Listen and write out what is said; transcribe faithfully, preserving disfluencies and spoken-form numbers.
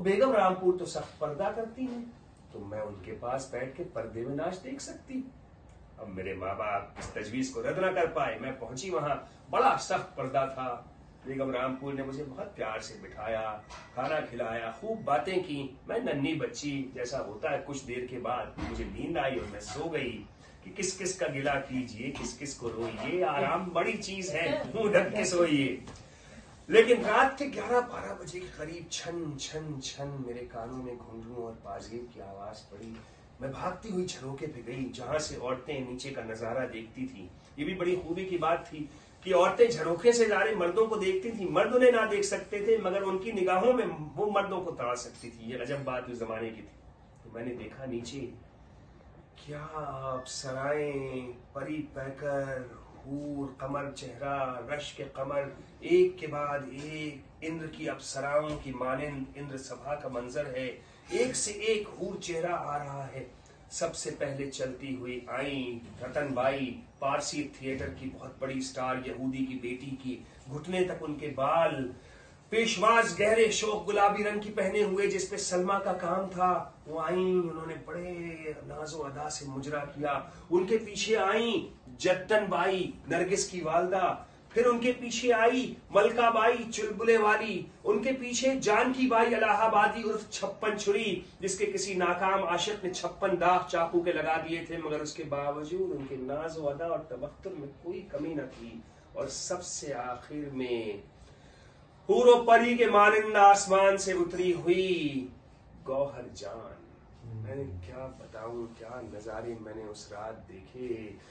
और बेगम रामपुर तो सख्त पर्दा करती हैं, तो मैं उनके पास बैठ के पर्दे में नाच देख सकती। अब मेरे माँ बाप इस तजवीज को रद्द ना कर पाए। मैं पहुंची वहां, बड़ा सख्त पर्दा था। बेगम रामपुर ने मुझे बहुत प्यार से बिठाया, खाना खिलाया, खूब बातें की। मैं नन्ही बच्ची जैसा होता है, कुछ देर के बाद मुझे नींद आई और मैं सो गई कि किस किस का गिला कीजिए, किस किस को रोइए, आराम बड़ी चीज है, मुंह ढक के सोइए। लेकिन रात के ग्यारह बारह बजे के करीब छन छन छन मेरे कानों में घुंघरू और बाजेब की आवाज पड़ी। मैं भागती हुई झरोके पे गई, जहां से औरतें नीचे का नजारा देखती थी। ये भी बड़ी खूबी की बात थी कि औरतें झरोखे से जा रहे मर्दों को देखती थी। मर्द उन्हें ना देख सकते थे, मगर उनकी निगाहों में वो मर्दों को ताड़ सकती थी। ये अजब बात उस जमाने की थी। तो मैंने देखा नीचे क्या अप्सराएं, परी पैकर, हूर, कमर चेहरा, रश के कमर, एक के बाद एक इंद्र की अप्सराओं की मानिंद इंद्र सभा का मंजर है। एक से एक हूर चेहरा आ रहा है। सबसे पहले चलती हुई आई रतनबाई, पारसी थिएटर की बहुत बड़ी स्टार, यहूदी की बेटी की, घुटने तक उनके बाल, पेशवाज गहरे शोक गुलाबी रंग की पहने हुए जिसपे सलमा का काम था। वो आई, उन्होंने बड़े नाजो अदा से मुजरा किया। उनके पीछे आई जद्दन बाई, नरगिस की वालदा। फिर उनके पीछे आई मलका बाई, चुलबुले वाली। उनके पीछे जानकी बाई इलाहाबादी उर्फ छप्पन छुरी, जिसके किसी नाकाम आशिक ने छप्पन दाग चाकू के लगा दिए थे, मगर उसके बावजूद उनके नाजो अदा और तबख्तुर में कोई कमी न थी। और सबसे आखिर में हूरो परी के मानिंद आसमान से उतरी हुई गौहर जान। मैंने क्या बताऊं, क्या नजारे मैंने उस रात देखे।